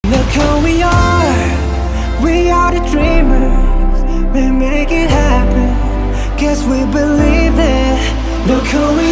Look who we are the dreamers. We make it happen, guess we believe it. Look who we